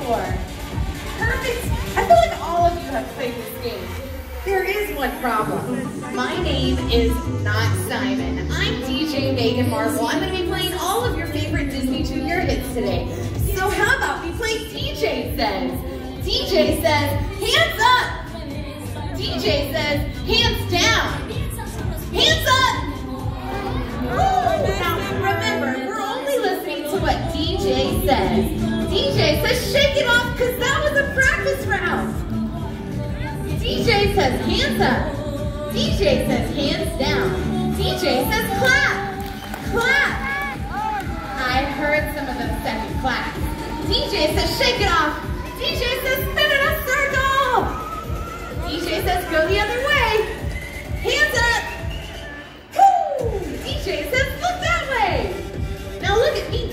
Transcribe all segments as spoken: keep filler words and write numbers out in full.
before. Perfect. I feel like all of you have played this game. There is one problem. My name is not Simon. I'm D J Megan Marvel. I'm going to be playing all of your favorite Disney Junior hits today. So how about we play D J Says? D J says, hands up. D J says, hands down. Hands up. Ooh. Now remember, we're only listening to what D J says. D J says, shake it off because that was a practice round. D J says hands up. D J says hands down. D J says clap. Clap. I heard some of them second clap. D J says shake it off. D J says spin in a circle. D J says go the other way. Hands up. Woo. D J says look that way. Now look at me.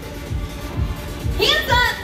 Hands up.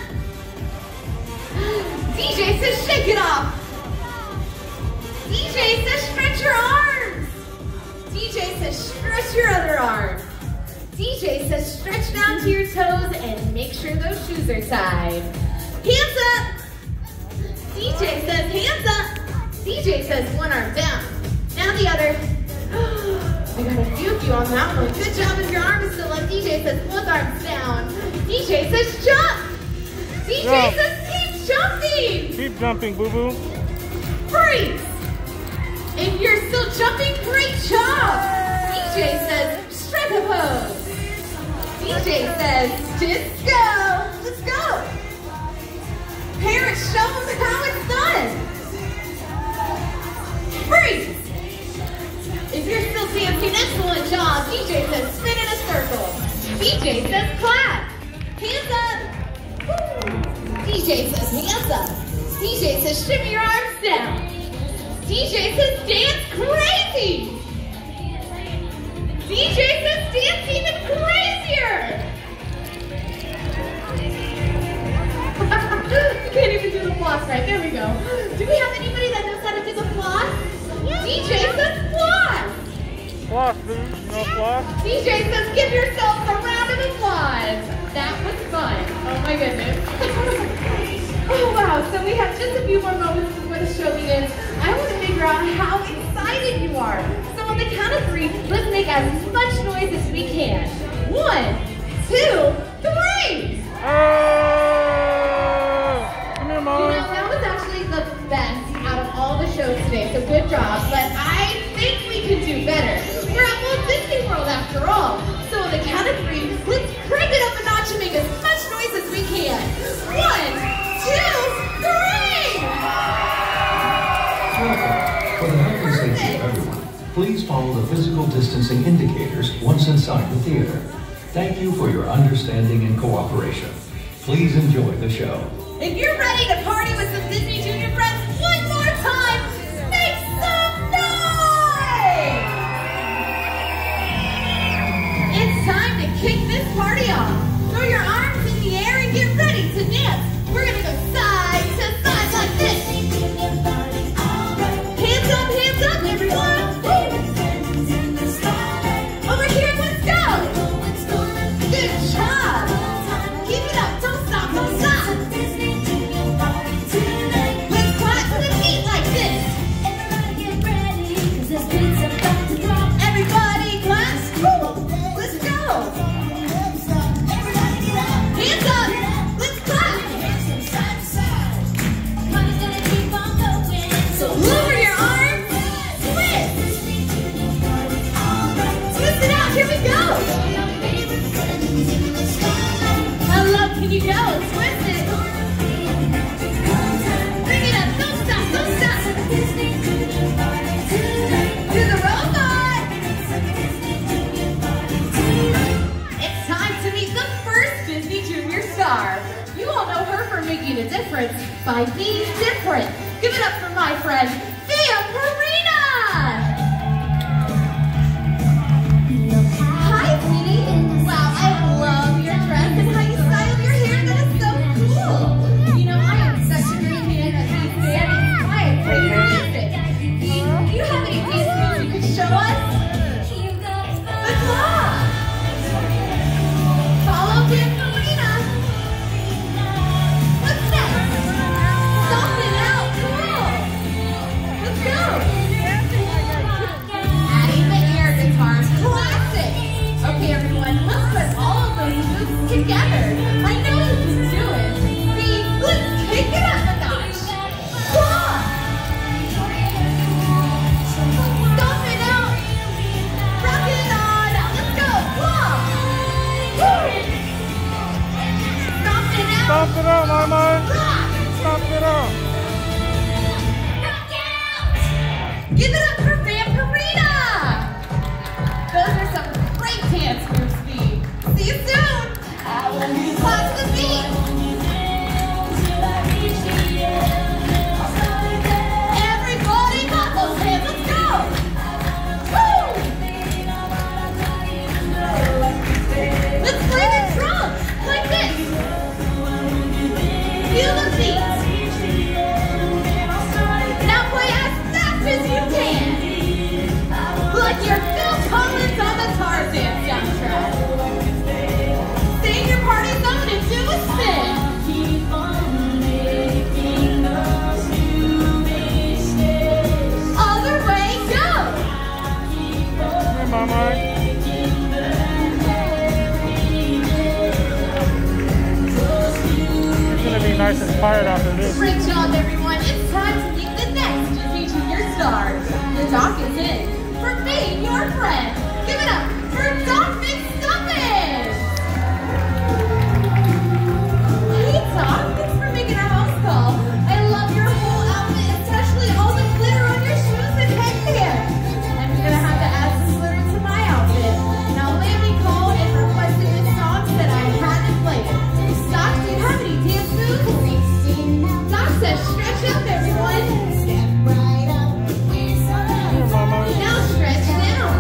D J says shake it off. D J says stretch your arms. D J says stretch your other arm. D J says stretch down to your toes and make sure those shoes are tied. Hands up. D J says hands up. D J says one arm down. Now the other. I got a few of you on that one. Good job if your arm is still up. D J says both arms down. D J says jump. D J Jump. says keep jumping. Keep jumping, boo-boo. Freeze. If you're still jumping, great job. D J says strike a pose. D J says disco. Let's go. Parents, show them how it's done. Freeze. If you're still dancing, excellent job. D J says spin in a circle. D J says clap. Hands up. Woo. D J says hands up. D J says shimmy your arms down. D J says dance crazy. D J says dance even crazier. You can't even do the floss right. There we go. Do we have anybody that knows how to do the floss? D J says floss. Floss, boo. You know floss? D J says give yourself a round of applause. That was fun. Oh my goodness. Oh wow, so we have just a few more moments before the show begins. I want to figure out how excited you are. So on the count of three, let's make as much noise as we can. One, two, three! Oh! Come here, Mom. You know, that was actually the best out of all the shows today, so good job. But I think we can do better. We're at Walt Disney World after all. So on the count of three, let's crank it up a notch and make as much noise as we can. One, two, three! For the health and safety of everyone, please follow the physical distancing indicators once inside the theater. Thank you for your understanding and cooperation. Please enjoy the show. If you're ready to party with some Disney Junior friends one more time, make some noise! It's time to kick this party off. Throw your arms in the air and get ready to dance. We're gonna go side to side like this. Hands up, hands up, everyone. Over here, let's go. Good job. Keep it up, don't stop, don't stop. Let's clap to the beat like this. Everybody clap. Woo. Let's go. Hands up. Let's clap. So lower your arms. Twist. Twist it out. Here we go. I love, can you go? Twist it. Bring it up. Don't stop. Don't stop. To the robot. It's time to meet the first Disney Junior star. You all know her for making a difference by being different. Give it up for my friend, Thea Perina. Hi, sweetie. Wow, I love your dress and how you styled your hair. That is so cool. You know, I am such a great fan of these very inspired for your music. Do you, do you have any dance moves you could show us? The claw. Follow Thea Perina. What's next? together. I know you can do it. B, let's kick it up a notch. Come on. Stomp it out. Rock it on. Let's go. Come on. Woo. Stomp it out. Stomp it out, Mama. Rock. Stomp it out. Give it up for Vampirina! Those are some great dance moves, Steve. See you soon! Class the beat! Everybody got those hands, let's go! Woo! Let's play the drums, like this! Feel the beat! Now play as fast as you can! Like you're Phil Collins on the Tarzan soundtrack. Stay in your party zone and do a spin. Other way, go. Hey, Mama. You're gonna be nice and tired after this. Great job, everyone. It's time to meet the next Disney Junior stars. The doc is in. For me, your friend. Give it up for Doc McStuffins! Hey Doc, thanks for making our house call. I love your whole outfit, especially all the glitter on your shoes and headband. I'm gonna have to add some glitter to my outfit. Now Lammy called and requested this song that I had to play it. Doc, do you have any dance moves? Doc says stretch up, everyone. Now stretch down.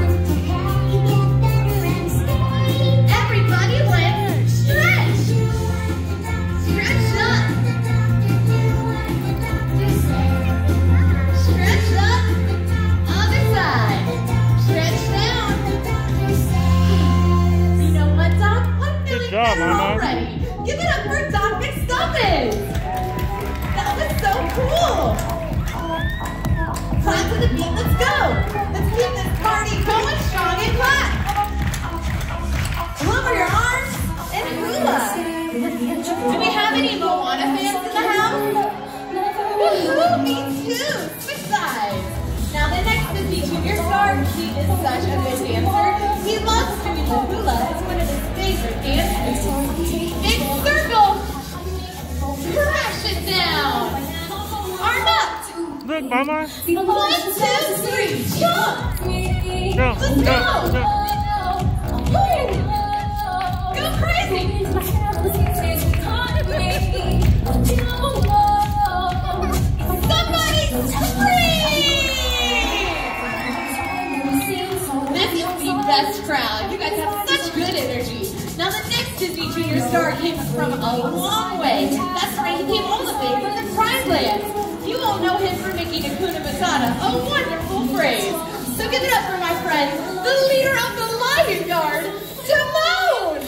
Everybody let's stretch. Stretch up. Stretch up. Other side. Stretch down. You know what, Doc? I'm feeling job, better Mama. already. Give it up for Doc McStuffins. That was so cool. Clap to the beat, let's go! Let's keep this party going strong and clap! Lower your arms and hula! Do we have any Moana fans in the house? Woohoo, me too! Switch sides! Now the next Disney Junior star, he is such a good dancer. He loves doing the hula. It's one of his favorite dances. Big circle! Crash it down! Arm up! Look, Mama. One, two, three, jump! Go, Let's go, go! go. Woo! Go crazy! Somebody scream! This is the best crowd. You guys have such good energy. Now the next Disney Junior star came from a long way. That's right, he came all the way from the Pride Lands. You all know him for making Hakuna Matata a wonderful phrase. So give it up for my friend, the leader of the Lion Guard, Timon!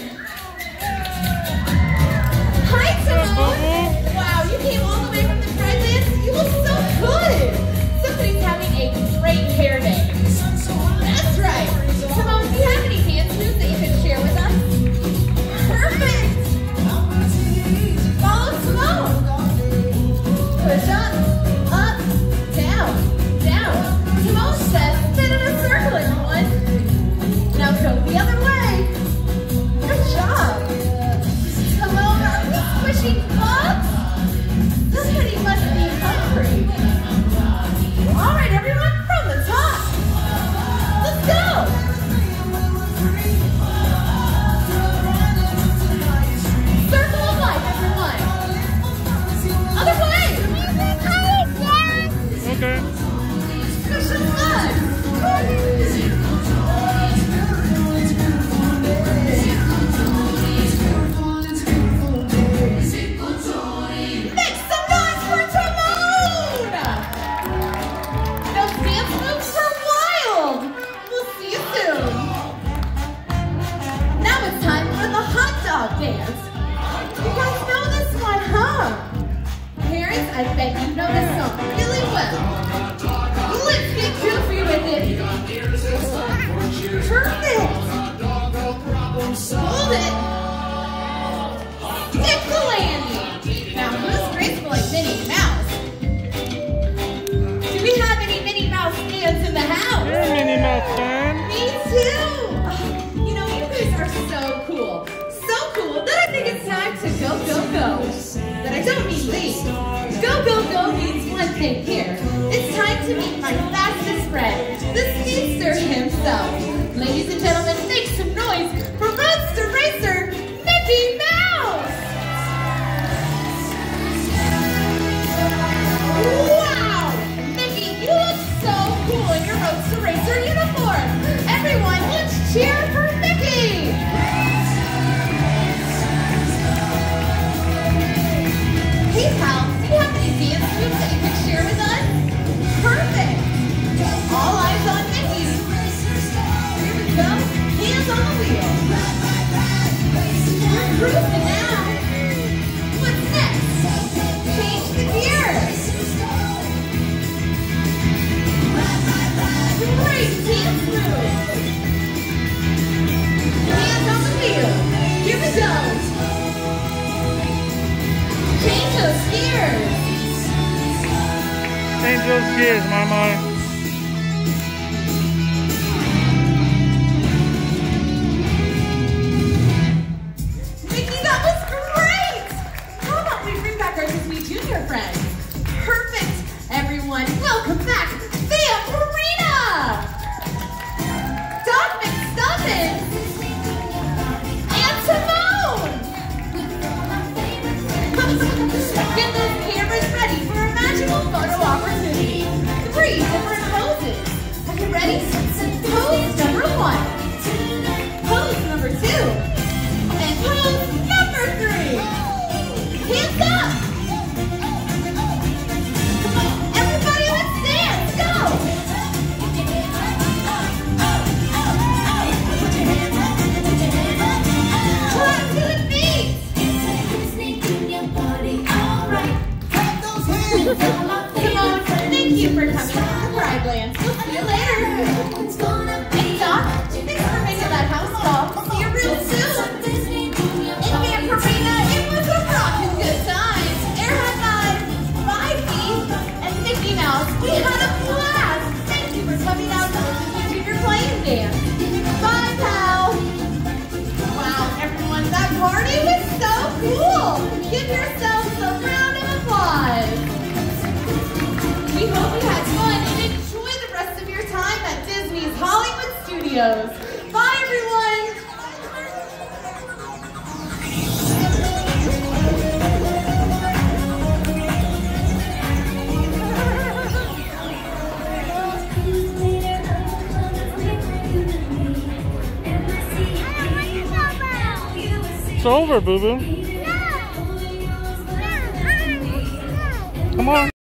Hi, Timon! Wow, you came all the way from the Pride Lands. You look so good! Somebody's having a great hair day. That's right. Timon, do you have any dance moves that you can share with us? Perfect! Follow Timon! Push up. Up, down, down. Timon says, spin in a circle, everyone. Now go the other way. Good job. Timon, are we squishing bugs? Somebody must be hungry. All right, everyone, from the top. Let's go. Circle of life, everyone. Other way. Okay. Push them up. Make some noise for Timon! Those dance moves were wild. We'll see you soon. Now it's time for the hot dog dance. You guys know this one, huh? Parents, I bet you know this song really well. Let's get goofy with it. Perfect. Hold it. stick the landing. Now, who's graceful like Minnie Mouse? Do we have any Minnie Mouse fans in the house? You're a Minnie Mouse fan. Me too. Oh, you know, you guys are so cool. So cool that I think it's time to go, go, go. But I don't mean leave. Go, go, go means one thing here. It's time to meet my fastest friend, the speedster himself. Ladies and gentlemen, make some noise for Roadster Racer, Mickey Mouse! Wow! Mickey, you look so cool in your Roadster Racer uniform. Everyone, let's cheer for Mickey! Hey pal, do you have any dance moves that you can share with us? Perfect! All eyes on Mickey. Here we go. Hands on the wheel. We're cruising now. What's next? Change the gears. Great dance move. Hands on the wheel. Here we go. Change those gears. Change those gears, Mama. Mickey, that was great! How about we bring back our Disney Junior friends? Perfect! Everyone, welcome back, Vampirina! Doc McStuffins! And Timon! Get those cameras ready for a magical photo opportunity. Three different poses. Are you ready? Pose number one. Pose number two. And pose number three. Hands up. Come on, everybody, let's dance. Go. Clap to the beat. Simone, thank you for coming to the Pride Lands. We'll see you later. Hey, Doc, thanks for making that house call. See you real soon. And Vampirina, it was a rockin' good time. Air High Five, Five Feet, and Mickey Mouse. We had a blast. Thank you for coming out to the Disney Junior Playing Dance. Bye, pal. Wow, everyone, that party was so cool. Give yourselves a round of applause. We hope you had fun and enjoy the rest of your time at Disney's Hollywood Studios. Bye, everyone. It's over, boo-boo. Come on.